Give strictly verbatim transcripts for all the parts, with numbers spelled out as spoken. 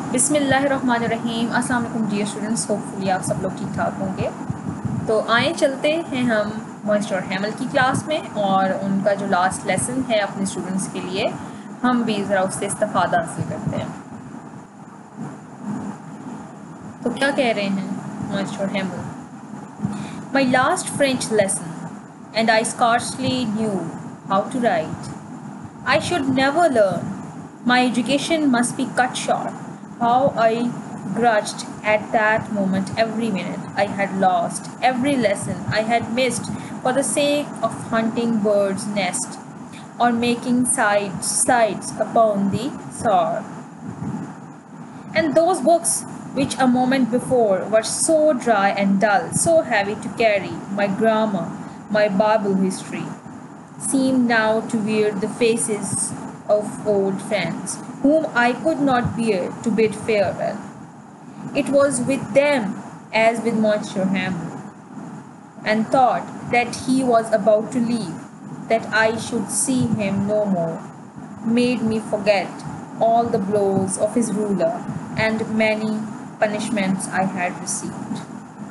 बिस्मिल्लाहिर्रहमानिर्रहीम। अस्सलाम वालेकुम डियर स्टूडेंट्स, होपफुली आप सब लोग ठीक ठाक होंगे। तो आए चलते हैं हम मिस्टर हैमल की क्लास में और उनका जो लास्ट लेसन है अपने स्टूडेंट्स के लिए हम भी ज़रा उससे इस्तेफादा हासिल करते हैं। तो क्या कह रहे हैं mister Hamel? My last French lesson and I scarcely knew how to write. I should never learn. My education must be cut short. How I grudged at that moment every minute I had lost, every lesson I had missed for the sake of hunting birds' nest or making sides, slides upon the shore. And those books which a moment before were so dry and dull, so heavy to carry, my grammar, my Bible history, seemed now to wear the faces of old friends, whom I could not bear to bid farewell. It was with them as with Monsieur Hamel, and thought that he was about to leave, that I should see him no more, made me forget all the blows of his ruler and many punishments I had received.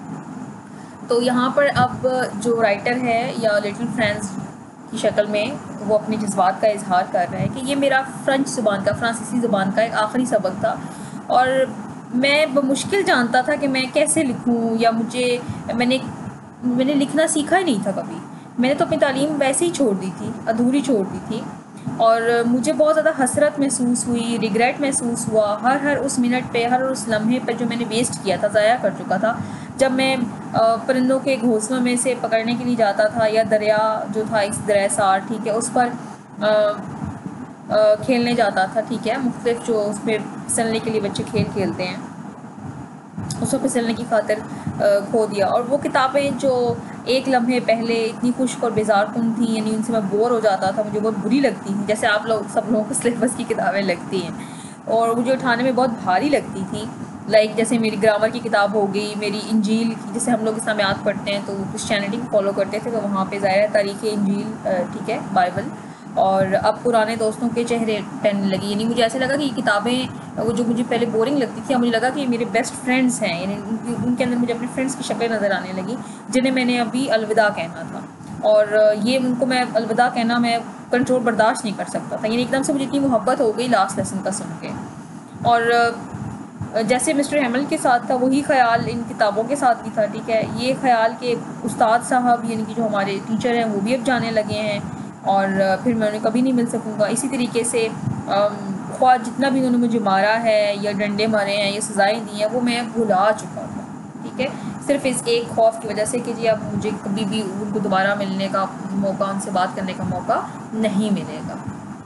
तो यहाँ पर अब जो writer है या little friends की शक्ल में वो अपने जज्बात का इजहार कर रहा है कि ये मेरा फ्रेंच ज़ुबान का फ्रांसीसी ज़ुबान का एक आखिरी सबक था और मैं बमुश्किल जानता था कि मैं कैसे लिखूं, या मुझे मैंने मैंने लिखना सीखा ही नहीं था कभी। मैंने तो अपनी तालीम वैसे ही छोड़ दी थी, अधूरी छोड़ दी थी, और मुझे बहुत ज़्यादा हसरत महसूस हुई, रिग्रेट महसूस हुआ हर हर उस मिनट पे, हर उस लम्हे पर जो मैंने वेस्ट किया था, ज़ाया कर चुका था। जब मैं परिंदों के घोंसलों में से पकड़ने के लिए जाता था, या दरिया जो था इस दरिया सार, ठीक है, उस पर आ, आ, खेलने जाता था, ठीक है, मुख्तलिफ जो उसमें फिसलने के लिए बच्चे खेल खेलते हैं, उसको फिसलने की खातिर खो दिया। और वो किताबें जो एक लम्हे पहले इतनी खुश्क और बेजारकुन थी, यानी उनसे मैं बोर हो जाता था, मुझे बहुत बुरी लगती थी, जैसे आप लोग सब लोगों को सिलेबस की किताबें लगती हैं, और मुझे उठाने में बहुत भारी लगती थी। लाइक जैसे मेरी ग्रामर की किताब हो गई, मेरी इंजील, जैसे हम लोग इस्लामियात पढ़ते हैं तो क्रिश्चियनिटी को फॉलो करते थे, तो वहाँ पे ज़ाहिर है तारीख़ इंजील, ठीक है, बाइबल, और अब पुराने दोस्तों के चेहरे पहनने लगी। यानी मुझे ऐसे लगा कि ये किताबें वो जो मुझे पहले बोरिंग लगती थी, अब मुझे लगा कि मेरे बेस्ट फ्रेंड्स हैं, यानी उनके अंदर मुझे अपने फ्रेंड्स की शक्लें नज़र आने लगी, जिन्हें मैंने अभी अलविदा कहना था, और ये उनको मैं अलविदा कहना मैं कंट्रोल बर्दाश्त नहीं कर सकता था। यानी एकदम से मुझे इतनी मोहब्बत हो गई लास्ट लेसन का सुन के। और जैसे मिस्टर हैमल के साथ था वही ख्याल इन किताबों के साथ भी था, ठीक है। ये ख्याल के उस्ताद साहब यानी कि जो हमारे टीचर हैं वो भी अब जाने लगे हैं, और फिर मैं उन्हें कभी नहीं मिल सकूँगा। इसी तरीके से ख्वाह जितना भी उन्होंने मुझे मारा है या डंडे मारे हैं या सज़ाएँ दी हैं वो मैं भुला चुका था, ठीक है, सिर्फ इस एक खौफ की वजह से कि जी अब मुझे कभी भी उनको दोबारा मिलने का मौका, उनसे बात करने का मौका नहीं मिलेगा।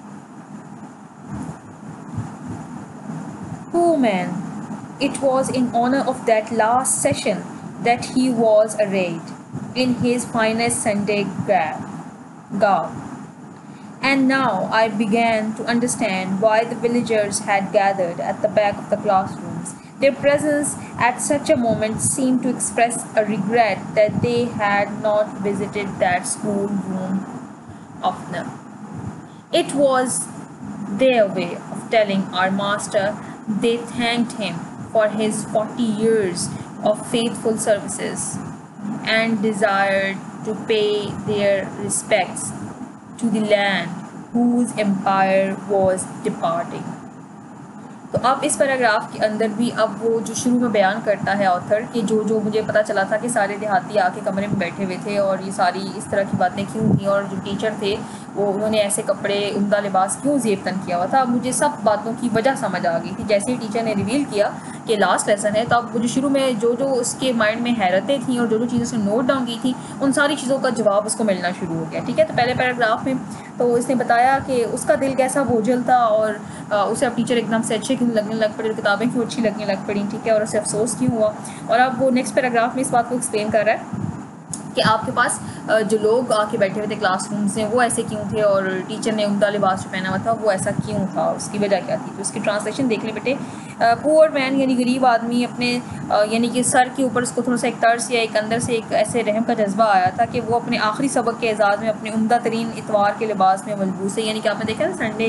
Oh man, it was in honor of that last session that he was arrayed in his finest Sunday garb. And now I began to understand why the villagers had gathered at the back of the classrooms. Their presence at such a moment seemed to express a regret that they had not visited that schoolroom oftener. It was their way of telling our master they thanked him for his forty years of faithful services and desired to pay their respects to the land whose empire was departing. तो अब इस paragraph के अंदर भी अब वो जो शुरू में बयान करता है ऑथर कि जो जो मुझे पता चला था कि सारे देहाती आके कमरे में बैठे हुए थे और ये सारी इस तरह की बातें क्यों थी, और जो टीचर थे वो उन्होंने ऐसे कपड़े, उम्दा लिबास क्यों ज़ेब तन किया हुआ था, मुझे सब बातों की वजह समझ आ गई थी। जैसे ही टीचर ने रिवील किया कि लास्ट लेसन है, तो अब वो जो शुरू में जो जो उसके माइंड में हैरतें थी और जो जो चीज़ें उसने नोट डाउन की थी उन सारी चीज़ों का जवाब उसको मिलना शुरू हो गया, ठीक है। तो पहले पैराग्राफ में तो इसने बताया कि उसका दिल कैसा बोझल था और उसे अब टीचर एकदम से अच्छे क्यों लगने लग पड़े, किताबें क्यों अच्छी लगने लग पड़ी, ठीक है, और उसे अफसोस क्यों हुआ। और अब वो नेक्स्ट पैराग्राफ में इस बात को एक्सप्लेन कर रहा है कि आपके पास जो लोग आके बैठे हुए थे क्लासरूम्स में वो ऐसे क्यों थे, और टीचर ने उम्दा लिबास जो पहना हुआ था वो ऐसा क्यों था, उसकी वजह क्या थी। तो उसकी ट्रांसलेशन देख ले बेटे। पुअर मैन यानी गरीब आदमी अपने यानी कि सर के ऊपर उसको थोड़ा सा एक तर्स या एक अंदर से एक ऐसे रहम का जज्बा आया था कि वो अपने आखिरी सबक के एजाज़ में अपने उम्दा तरीन इतवार के लिबास में मलबूस है। यानी कि आपने देखा ना संडे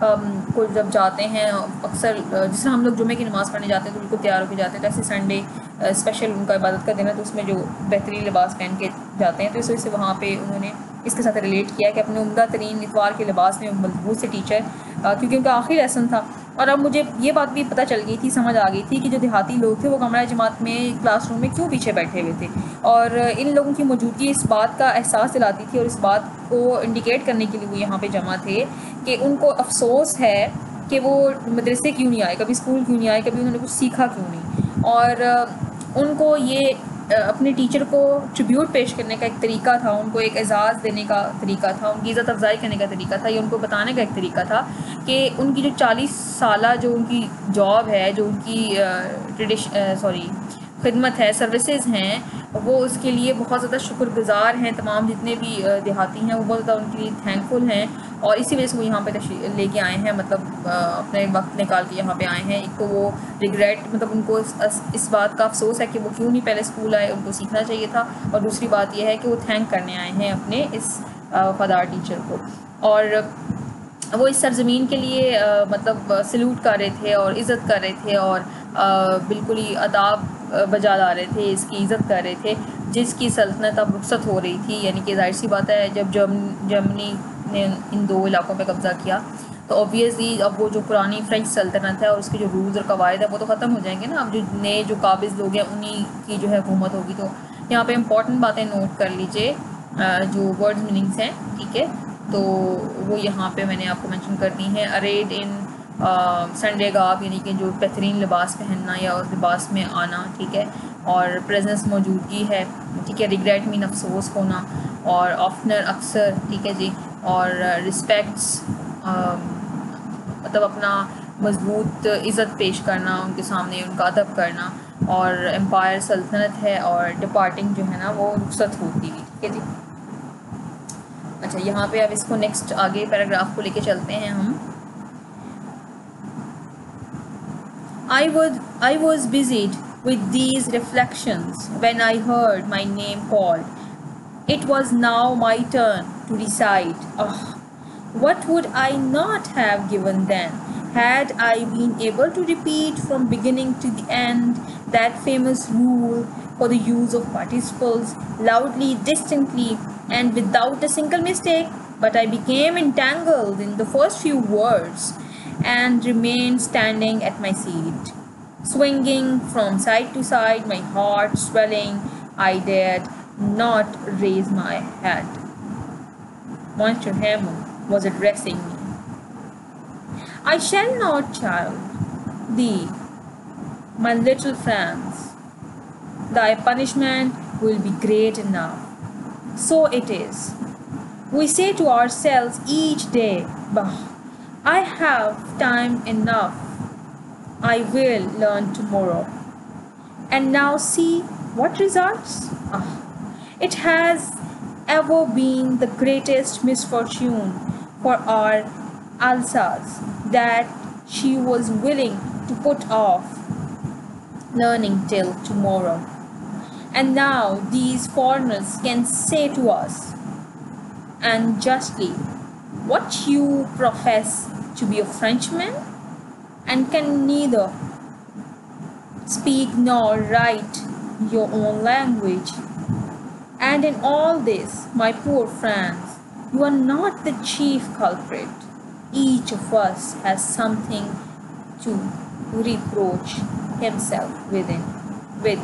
को जब जाते हैं अक्सर, जिस तरह हम लोग जुमे की नमाज़ पढ़ने जाते हैं तो बिल्कुल तैयार होकर जाते हैं, जैसे संडे स्पेशल उनका इबादत का दिन है तो उसमें जो बेहतरीन लिबास पहन के जाते हैं, तो इस वजह से वहाँ पे उन्होंने इसके साथ रिलेट किया कि अपने उम्दा तरीन इतवार के लिबास में मजबूत से टीचर, क्योंकि उनका आखिरी लेसन था। और अब मुझे ये बात भी पता चल गई थी, समझ आ गई थी कि जो देहाती लोग थे वो कमरा जमात में क्लासरूम में क्यों पीछे बैठे हुए थे, और इन लोगों की मौजूदगी इस बात का एहसास दिलाती थी और इस बात को इंडिकेट करने के लिए वो यहाँ पे जमा थे कि उनको अफसोस है कि वो मदरसे क्यों नहीं आए, कभी स्कूल क्यों नहीं आए, कभी उन्होंने कुछ सीखा क्यों नहीं। और उनको ये अपने टीचर को ट्रिब्यूट पेश करने का एक तरीका था, उनको एक एजाज़ देने का तरीका था, उनकी इज़्ज़त अफजाई करने का तरीका था, ये उनको बताने का एक तरीका था कि उनकी जो चालीस साल जो उनकी जॉब है, जो उनकी ट्रेडिशन सॉरी खिदमत है, सर्विसेज हैं, वो उसके लिए बहुत ज़्यादा शुक्रगुजार हैं। तमाम जितने भी देहाती हैं वो बहुत ज़्यादा उनके लिए थैंकफुल हैं, और इसी वजह से वो यहाँ पे लेके आए हैं, मतलब अपने वक्त निकाल के यहाँ पे आए हैं। एक तो वो रिग्रेट, मतलब उनको इस, इस बात का अफसोस है कि वो क्यों नहीं पहले स्कूल आए, उनको सीखना चाहिए था, और दूसरी बात यह है कि वो थैंक करने आए हैं अपने इस वफादार टीचर को। और वो इस सरजमीन के लिए आ, मतलब सल्यूट कर रहे थे और इज़्ज़त कर रहे थे, और आ, बिल्कुल ही अदाब बजा ला रहे थे, इसकी इज़्ज़त कर रहे थे जिसकी सल्तनत अब रुखसत हो रही थी। यानी कि जाहिर सी बात है, जब जर्मनी ने इन दो इलाकों पे कब्ज़ा किया तो ऑब्वियसली अब वो जो पुरानी फ्रेंच सल्तनत है और उसके जो रूल्स और कवायद है वो तो ख़त्म हो जाएंगे ना। अब जो नए जो काबिज़ लोग हैं उन्हीं की जो है हुकूमत होगी। तो यहाँ पे इंपॉर्टेंट बातें नोट कर लीजिए, जो वर्ड मीनिंग्स हैं, ठीक है, तो वो यहाँ पे मैंने आपको मेंशन कर दी हैं। अरेड इन संडे गाब, यानी कि जो बेहतरीन लिबास पहनना या उस लिबास में आना, ठीक है, और प्रेजेंस मौजूदगी है, ठीक है। रिग्रेट मीन अफसोस होना, और ऑफनर अक्सर, ठीक है जी, और रिस्पेक्ट्स मतलब अपना मजबूत इज़्ज़त पेश करना उनके सामने, उनका अदब करना, और एम्पायर सल्तनत है, और डिपार्टिंग जो है ना वो रुखसत होती हुई, ठीक है जी। अच्छा, यहाँ पे अब इसको नेक्स्ट आगे पैराग्राफ को लेके चलते हैं हम। I was I was busied with these reflections when I heard my name called. It was now my turn to decide. Oh, what would I not have given then, had I been able to repeat from beginning to the end that famous rule for the use of participles loudly, distinctly, and without a single mistake? But I became entangled in the first few words and remained standing at my seat, swinging from side to side, my heart swelling. I dared not raise my head. Master Hammond was addressing me. I shall not, child, thee, my little Franz. Thy punishment will be great enough. So it is. We say to ourselves each day, bah, I have time enough. I will learn tomorrow. And now see what results? Ah, it has ever been the greatest misfortune for our Alsace that she was willing to put off learning till tomorrow. And now these foreigners can say to us, and justly, what you profess to be a Frenchman, and can neither speak nor write your own language. And in all this, my poor friends, you are not the chief culprit. Each of us has something to reproach himself within with.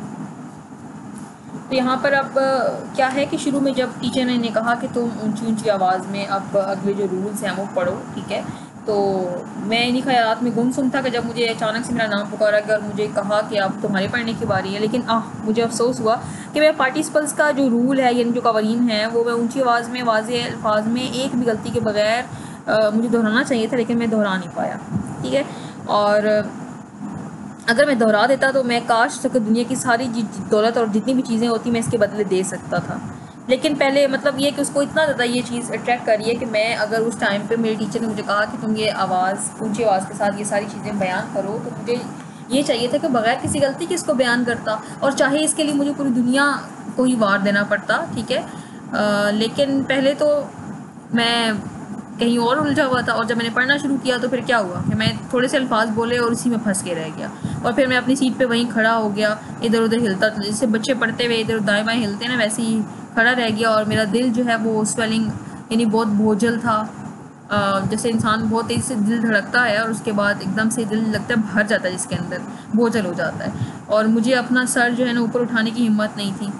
तो यहाँ पर अब क्या है कि शुरू में जब टीचर ने कहा कि तुम ऊंची ऊंची आवाज़ में अब अगले जो रूल्स हैं वो पढ़ो, ठीक है, तो मैं इन्हीं ख्यालात में गुमसुम था कि जब मुझे अचानक से मेरा नाम पुकारा गया और मुझे कहा कि अब तुम्हारे पढ़ने की बारी है। लेकिन आह, मुझे अफसोस हुआ कि मैं पार्टिसिपल्स का जो रूल है, यानी जो कवानीन है, वो मैं ऊंची आवाज़ में वाज़ेह अल्फाज में एक भी गलती के बगैर मुझे दोहराना चाहिए था, लेकिन मैं दोहरा नहीं पाया, ठीक है। और अगर मैं दोहरा देता तो मैं काश तक दुनिया की सारी दौलत और जितनी भी चीज़ें होती मैं इसके बदले दे सकता था। लेकिन पहले मतलब ये कि उसको इतना ज़्यादा ये चीज़ अट्रैक्ट कर रही है कि मैं अगर उस टाइम पे मेरे टीचर ने मुझे कहा कि तुम ये आवाज़ ऊंची आवाज़ के साथ ये सारी चीज़ें बयान करो, तो मुझे ये चाहिए था कि बगैर किसी गलती के इसको बयान करता, और चाहे इसके लिए मुझे पूरी दुनिया को ही वार देना पड़ता, ठीक है। आ, लेकिन पहले तो मैं कहीं और उलझा हुआ था। और जब मैंने पढ़ना शुरू किया तो फिर क्या हुआ कि मैं थोड़े से अल्फाज बोले और उसी में फंस के रह गया, और फिर मैं अपनी सीट पे वहीं खड़ा हो गया, इधर उधर हिलता था, जैसे बच्चे पढ़ते हुए इधर दाएं बाएं हिलते हैं ना, वैसे ही खड़ा रह गया। और मेरा दिल जो है वो स्वेलिंग यानी बहुत बोझल था, जैसे इंसान बहुत तेज़ी से दिल धड़कता है और उसके बाद एकदम से दिल लगता है भर जाता है, जिसके अंदर बोझल हो जाता है। और मुझे अपना सर जो है ना ऊपर उठाने की हिम्मत नहीं थी।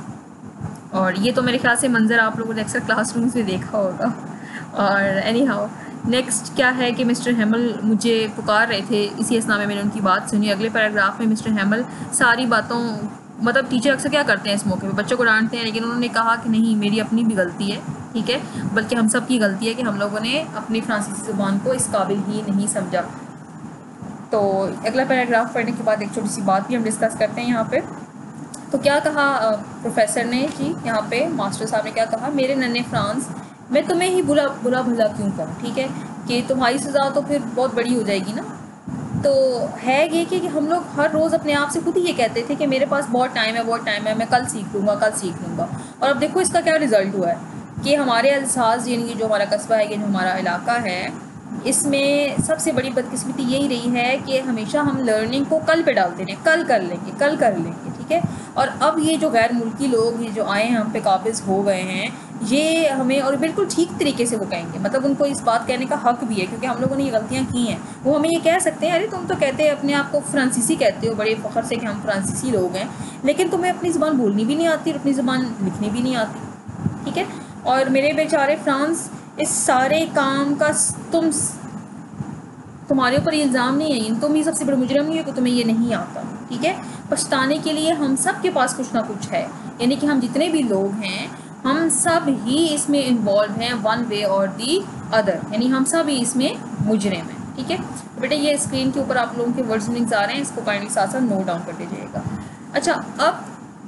और ये तो मेरे ख्याल से मंज़र आप लोगों ने अक्सर क्लासरूम्स में देखा होगा। और एनी हाउ नेक्स्ट क्या है कि मिस्टर हेमल मुझे पुकार रहे थे, इसी असना में मैंने उनकी बात सुनी। अगले पैराग्राफ में मिस्टर हेमल सारी बातों, मतलब टीचर अक्सर क्या करते हैं इस मौके पे, बच्चों को डांटते हैं, लेकिन उन्होंने कहा कि नहीं, मेरी अपनी भी गलती है, ठीक है, बल्कि हम सब की गलती है कि हम लोगों ने अपनी फ्रांसीसी ज़ुबान को इस काबिल ही नहीं समझा। तो अगला पैराग्राफ पढ़ने के बाद एक छोटी सी बात भी हम डिस्कस करते हैं यहाँ पे। तो क्या कहा प्रोफेसर ने जी, यहाँ पे मास्टर साहब ने क्या कहा, मेरे नन्हे फ्रांस, मैं तुम्हें ही बुरा बुरा भला क्यों करूँ, ठीक है, कि तुम्हारी सज़ा तो फिर बहुत बड़ी हो जाएगी ना। तो है ये कि, कि हम लोग हर रोज़ अपने आप से खुद ही ये कहते थे कि मेरे पास बहुत टाइम है, बहुत टाइम है, मैं कल सीख लूँगा, कल सीख लूँगा। और अब देखो इसका क्या रिज़ल्ट हुआ है कि हमारे अल्साज यानी कि जो हमारा कस्बा है, ये जो हमारा इलाका है, इसमें सबसे बड़ी बदकिस्मती यही रही है कि हमेशा हम लर्निंग को कल पे डालते हैं, कल कर लेंगे, कल कर लेंगे, ठीक है। और अब ये जो गैर मुल्की लोग ये जो आए हैं, हम पे काबिज हो गए हैं, ये हमें, और बिल्कुल ठीक तरीके से वो कहेंगे, मतलब उनको इस बात कहने का हक भी है क्योंकि हम लोगों ने ये गलतियाँ की हैं। वो हमें ये कह सकते हैं, अरे तुम तो कहते हैं अपने आप को फ्रांसीसी कहते हो बड़े फ़ख्र से कि हम फ्रांसीसी लोग हैं, लेकिन तुम्हें अपनी ज़ुबान बोलनी भी नहीं आती और अपनी ज़ुबान लिखनी भी नहीं आती, ठीक है। और मेरे बेचारे फ्रांस, इस सारे काम का तुम तुम्हारे ऊपर इल्ज़ाम नहीं है, तुम ही सबसे बड़े मुजरिम नहीं हो कि तुम्हें ये नहीं आता, ठीक है। पछताने के लिए हम सब के पास कुछ ना कुछ है, यानी कि हम जितने भी लोग हैं हम सब ही इसमें इन्वॉल्व हैं वन वे और दी अदर, यानी हम सब ही इसमें मुजरिम हैं, ठीक है। तो बेटा ये स्क्रीन के ऊपर आप लोगों के वर्ड्स लिंक्स आ रहे हैं, इसको काइंडली साथ साथ नोट डाउन कर लीजिएगा। अच्छा, अब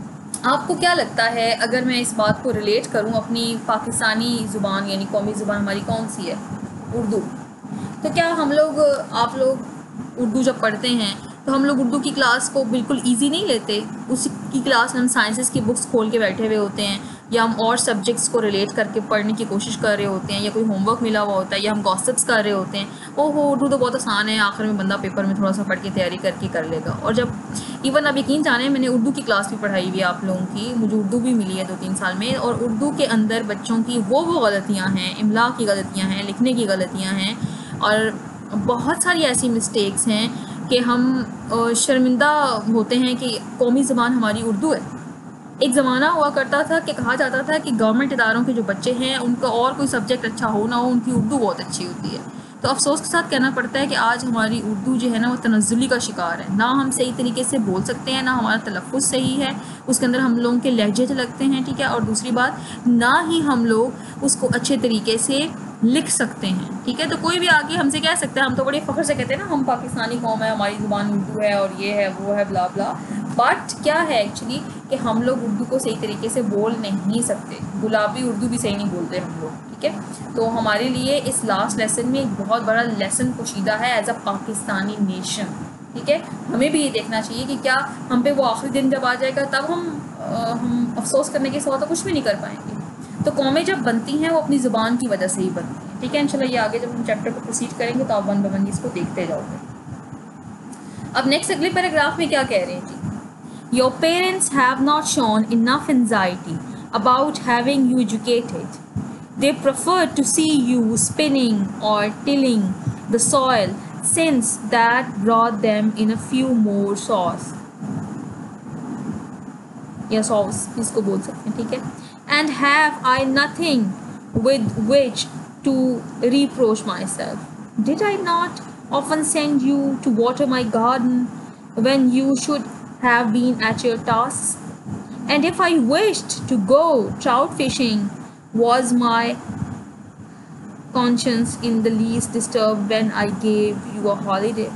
आपको क्या लगता है अगर मैं इस बात को रिलेट करूं अपनी पाकिस्तानी ज़ुबान यानी कौमी ज़ुबान हमारी कौन सी है, उर्दू। तो क्या हम लोग, आप लोग उर्दू जब पढ़ते हैं तो हम लोग उर्दू की क्लास को बिल्कुल इजी नहीं लेते? उसकी क्लास में हम साइंसेस की बुक्स खोल के बैठे हुए होते हैं, या हम और सब्जेक्ट्स को रिलेट करके पढ़ने की कोशिश कर रहे होते हैं, या कोई होमवर्क मिला हुआ होता है, या हम गॉसिप्स कर रहे होते हैं, ओहो उर्दू तो बहुत आसान है, आखिर में बंदा पेपर में थोड़ा सा पढ़ के तैयारी करके कर लेगा। और जब इवन अब यकीन जाने, मैंने उर्दू की क्लास भी पढ़ाई हुई है आप लोगों की, मुझे उर्दू भी मिली है दो तीन साल में, और उर्दू के अंदर बच्चों की वो वो गलतियाँ हैं, इमला की गलतियाँ हैं, लिखने की गलतियाँ हैं, और बहुत सारी ऐसी मिस्टेक्स हैं कि हम शर्मिंदा होते हैं कि कौमी ज़बान हमारी उर्दू है। एक ज़माना हुआ करता था कि कहा जाता था कि गवर्नमेंट इदारों के जो बच्चे हैं उनका और कोई सब्जेक्ट अच्छा हो ना हो, उनकी उर्दू बहुत अच्छी होती है। तो अफसोस के साथ कहना पड़ता है कि आज हमारी उर्दू जो है ना वो तनज़्ज़ुली का शिकार है, ना हम सही तरीके से बोल सकते हैं, ना हमारा तलफ़्फ़ुज़ सही है, उसके अंदर हम लोगों के लहजे लगते हैं, ठीक है। और दूसरी बात, ना ही हम लोग उसको अच्छे तरीके से लिख सकते हैं, ठीक है। तो कोई भी आके हमसे कह सकता है, हम तो बड़े फ़ख्र से कहते हैं ना हम पाकिस्तानी कौम है, हमारी ज़ुबान उर्दू है और ये है वो है ब्ला ब्ला, बट क्या है एक्चुअली कि हम लोग उर्दू को सही तरीके से बोल नहीं सकते, गुलाबी उर्दू भी सही नहीं बोलते हम लोग, ठीक है। तो हमारे लिए इस लास्ट लेसन में एक बहुत बड़ा लेसन पोशीदा है एज अ पाकिस्तानी नेशन, ठीक है। हमें भी ये देखना चाहिए कि क्या हम पे वो आखिरी दिन जब आ जाएगा तब हम आ, हम अफसोस करने के सिवा तो कुछ भी नहीं कर पाएंगे। तो कौमें जब बनती हैं वो अपनी ज़ुबान की वजह से ही बनती हैं, ठीक है। इंशाल्लाह ये आगे जब हम चैप्टर को प्रोसीड करेंगे तो आप वन बाय वन इसको देखते जाओगे। अब नेक्स्ट अगले पैराग्राफ में क्या कह रहे हैं जी, your parents have not shown enough anxiety about having you educated, they prefer to see you spinning और tilling the soil since that brought them in a few more sous, या sous इसको बोल सकते हैं, ठीक है। And have I nothing with which to reproach myself? Did I not often send you to water my garden when you should have been at your tasks? And if I wished to go trout fishing, was my conscience in the least disturbed when I gave you a holiday?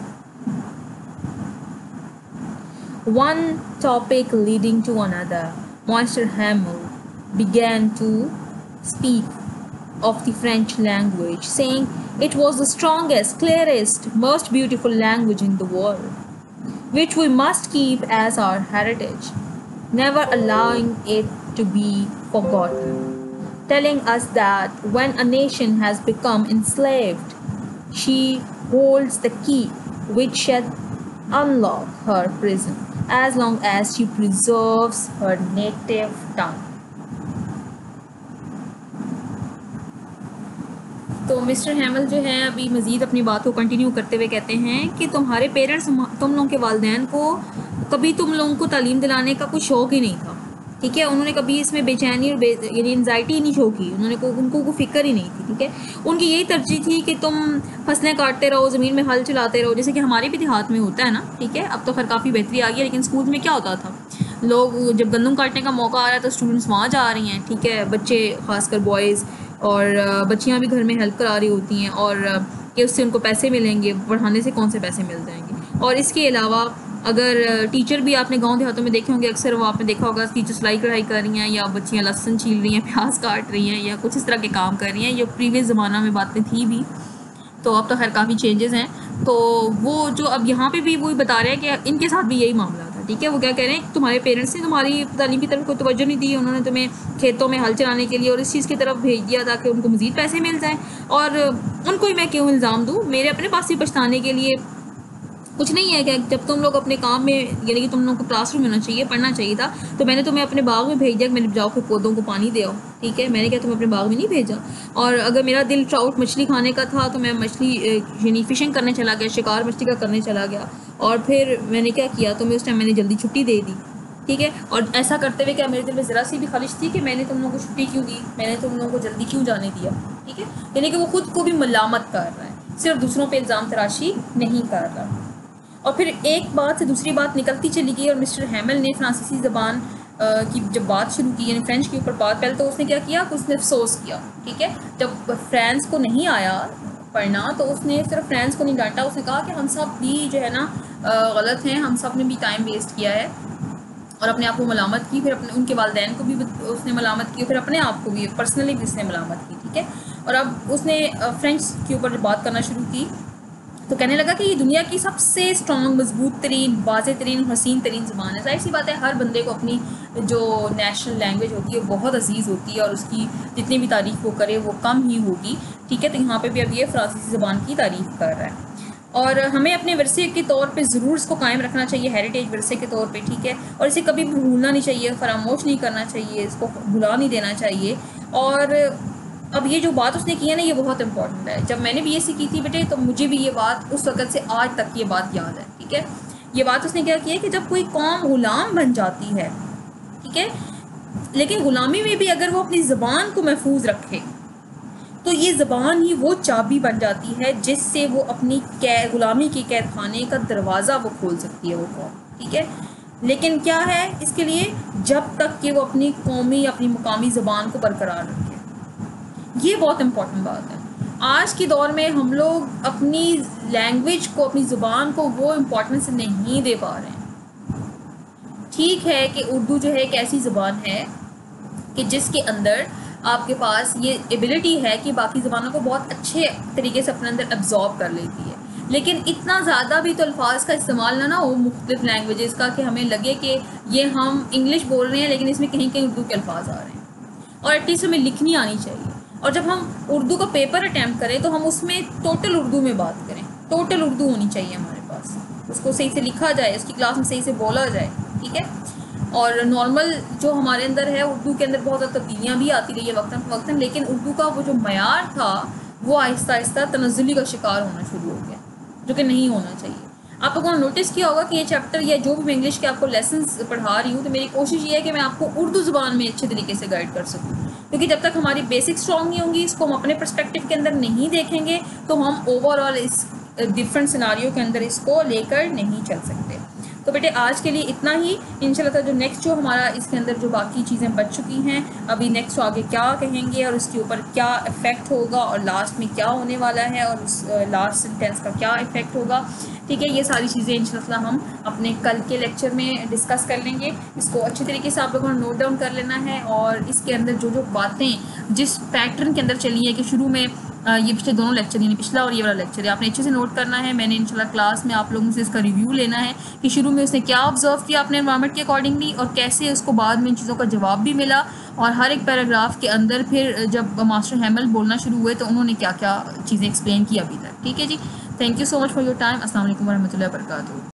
One topic leading to another, Master Hamel began to speak of the French language, saying it was the strongest, clearest, most beautiful language in the world, which we must keep as our heritage, never allowing it to be forgotten. telling us that when a nation has become enslaved, she holds the key which shall unlock her prison as long as she preserves her native tongue. तो mister Hamel जो है अभी मज़ीद अपनी बात को continue करते हुए कहते हैं कि तुम्हारे पेरेंट्स, तुम लोगों के वालिदैन को कभी तुम लोगों को तालीम दिलाने का कोई शौक़ ही नहीं था, ठीक है। उन्होंने कभी इसमें बेचैनी और यानी एनजाइटी ही नहीं शो की, उन्होंने को उनको कोई फ़िक्र ही नहीं थी, ठीक है। उनकी यही तरजीह थी कि तुम फसलें काटते रहो, ज़मीन में हल चलाते रहो, जैसे कि हमारे भी देहात में होता है ना, ठीक है। अब तो खैर काफ़ी बेहतरी आ गई है, लेकिन स्कूल में क्या होता था, लोग जब गंदम काटने का मौका आ रहा है तो स्टूडेंट्स वहाँ जा रही हैं, ठीक है। बच्चे ख़ासकर बॉयज़ और बच्चियाँ भी घर में हेल्प करा रही होती हैं, और कि उससे उनको पैसे मिलेंगे, पढ़ाने से कौन से पैसे मिल जाएंगे। और इसके अलावा अगर टीचर भी आपने गांव देहातों में देखे होंगे, अक्सर वो आपने देखा होगा टीचर सिलाई कढ़ाई कर रही हैं, या बच्चियाँ लहसुन छील रही हैं, प्याज काट रही हैं, या कुछ इस तरह के काम कर रही हैं। ये प्रीवियस ज़माना में बातें थी भी, तो अब तो खैर काफ़ी चेंजेस हैं। तो वो जो अब यहाँ पे भी वही बता रहे हैं कि इनके साथ भी यही मामला था, ठीक है। वो क्या कह रहे हैं कि तुम्हारे पेरेंट्स ने तुम्हारी तालीम की तरफ कोई तवज्जो नहीं दी, उन्होंने तुम्हें खेतों में हल चलाने के लिए और इस चीज़ की तरफ भेज दिया ताकि उनको मज़ीद पैसे मिल जाएँ। और उनको ही मैं क्यों इल्ज़ाम दूँ, मेरे अपने पास ही पछताने के लिए कुछ नहीं है। कि जब तुम लोग अपने काम में, यानी कि तुम लोग को क्लासरूम होना चाहिए, पढ़ना चाहिए था, तो मैंने तुम्हें अपने बाग में भेज दिया कि मैंने जाओ फिर पौधों को पानी दे आओ, ठीक है। मैंने क्या तुम्हें अपने बाग में नहीं भेजा। और अगर मेरा दिल ट्राउट मछली खाने का था तो मैं मछली यानी फ़िशिंग करने चला गया, शिकार मछली का करने चला गया, और फिर मैंने क्या किया, तो मैं उस टाइम मैंने जल्दी छुट्टी दे दी, ठीक है। और ऐसा करते हुए क्या मेरे दिल में ज़रा सी भी ख्वाहिश थी कि मैंने तुम लोगों को छुट्टी क्यों दी, मैंने तुम लोगों को जल्दी क्यों जाने दिया, ठीक है। यानी कि वो खुद को भी मलामत कर रहा है, सिर्फ दूसरों पर इल्ज़ाम तराशी नहीं कर रहा। और फिर एक बात से दूसरी बात निकलती चली गई, और मिस्टर हैमल ने फ्रांसीसी ज़बान की जब बात शुरू की, यानी फ्रेंच के ऊपर बात, पहले तो उसने क्या किया, उसने अफसोस किया, ठीक है। जब फ्रांस को नहीं आया पढ़ना तो उसने सिर्फ फ्रांस को नहीं डांटा, उसने कहा कि हम सब भी जो है ना गलत हैं, हम सब ने भी टाइम वेस्ट किया है, और अपने आप को मलामत की, फिर अपने उनके वालिदैन को भी उसने मलामत की, फिर अपने आप को भी पर्सनली भी उसने मलामत की, ठीक है। और अब उसने फ्रेंच के ऊपर बात करना शुरू की, तो कहने लगा कि ये दुनिया की सबसे स्ट्रॉन्ग, मजबूत तरीन, वाज़ेह तरीन, हसीन तरीन ज़बान है। जाहिर सी बात है, हर बंदे को अपनी जो नेशनल लैंग्वेज होती है बहुत अजीज़ होती है, और उसकी जितनी भी तारीफ़ वो करे वो कम ही होगी, ठीक है। तो यहाँ पे भी अब ये फ्रांसीसी ज़बान की तारीफ़ कर रहा है, और हमें अपने विरसे के तौर पे ज़रूर इसको कायम रखना चाहिए, हेरिटेज विरसे के तौर पे, ठीक है। और इसे कभी भूलना नहीं चाहिए, फरामोश नहीं करना चाहिए, इसको भुला नहीं देना चाहिए। और अब ये जो बात उसने की है ना, ये बहुत इंपॉर्टेंट है। जब मैंने बी एस सी की थी बेटे, तो मुझे भी ये बात उस वक़्त से आज तक ये बात याद है, ठीक है। ये बात उसने क्या की है कि जब कोई कौम ग़ुलाम बन जाती है, ठीक है, लेकिन ग़ुलामी में भी अगर वो अपनी ज़बान को महफूज रखे तो ये ज़बान ही वो चाबी बन जाती है जिससे वो अपनी कैद, ग़ुलामी के कैद खाने का दरवाज़ा वो खोल सकती है वो कौम, ठीक है। लेकिन क्या है इसके लिए, जब तक कि वो अपनी कौमी, अपनी मुकामी ज़बान को बरकरार रखे। ये बहुत इम्पॉर्टेंट बात है। आज के दौर में हम लोग अपनी लैंग्वेज को, अपनी ज़ुबान को वो इम्पोर्टेंस नहीं दे पा रहे हैं। ठीक है कि उर्दू जो है एक ऐसी ज़ुबान है कि जिसके अंदर आपके पास ये एबिलिटी है कि बाकी ज़बानों को बहुत अच्छे तरीके से अपने अंदर एब्जॉर्ब कर लेती है, लेकिन इतना ज़्यादा भी तो अल्फाज का इस्तेमाल ना ना हो मुख्तलिफ लैंग्वेजेस का कि हमें लगे कि ये हम इंग्लिश बोल रहे हैं लेकिन इसमें कहीं कहीं उर्दू के अल्फाज आ रहे हैं। और एटलीस्ट हमें लिखनी आनी चाहिए, और जब हम उर्दू का पेपर अटैम्प्ट करें तो हम उसमें टोटल उर्दू में बात करें, टोटल उर्दू होनी चाहिए हमारे पास, उसको सही से लिखा जाए, उसकी क्लास में सही से बोला जाए, ठीक है। और नॉर्मल जो हमारे अंदर है, उर्दू के अंदर बहुत ज़्यादा तब्दीलियाँ भी आती रही है वक्तन फ़वक्तन, लेकिन उर्दू का वो जो मयार था वो आहिस्ता आहिस्ता तनज़्ज़ुली का शिकार होना शुरू हो गया, जो कि नहीं होना चाहिए। आप लोगों ने नोटिस किया होगा कि ये चैप्टर या जो भी मैं इंग्लिश के आपको लेसन्स पढ़ा रही हूँ, तो मेरी कोशिश ये है कि मैं आपको उर्दू ज़ुबान में अच्छे तरीके से गाइड कर सकूँ, क्योंकि जब तक हमारी बेसिक स्ट्रॉन्ग नहीं होंगी, इसको हम अपने पर्सपेक्टिव के अंदर नहीं देखेंगे, तो हम ओवरऑल इस डिफरेंट सिनारियों के अंदर इसको लेकर नहीं चल सकते। तो बेटे आज के लिए इतना ही। इंशाल्लाह जो नेक्स्ट जो हमारा इसके अंदर जो बाकी चीज़ें बच चुकी हैं, अभी नेक्स्ट आगे क्या कहेंगे और उसके ऊपर क्या इफ़ेक्ट होगा और लास्ट में क्या होने वाला है और उस लास्ट सेंटेंस का क्या इफ़ेक्ट होगा, ठीक है, ये सारी चीज़ें इंशाल्लाह हम अपने कल के लेक्चर में डिस्कस कर लेंगे। इसको अच्छे तरीके से आप लोगों ने नोट डाउन कर लेना है, और इसके अंदर जो जो बातें जिस पैटर्न के अंदर चली है कि शुरू में ये पिछले दोनों लेक्चर, यानी पिछला और ये वाला लेक्चर है, आपने अच्छे से नोट करना है। मैंने इंशाल्लाह क्लास में आप लोगों से इसका रिव्यू लेना है कि शुरू में उसने क्या ऑब्जर्व किया अपने एनवायरनमेंट के अकॉर्डिंगली, और कैसे उसको बाद में इन चीज़ों का जवाब भी मिला, और हर एक पैराग्राफ के अंदर फिर जब मास्टर हैमल बोलना शुरू हुए तो उन्होंने क्या क्या चीज़ें एक्सप्लेन की अभी तक। ठीक है जी, thank you so much for your time. अस्सलाम वालेकुम वरहमतुल्लाहि वबरकातुहू।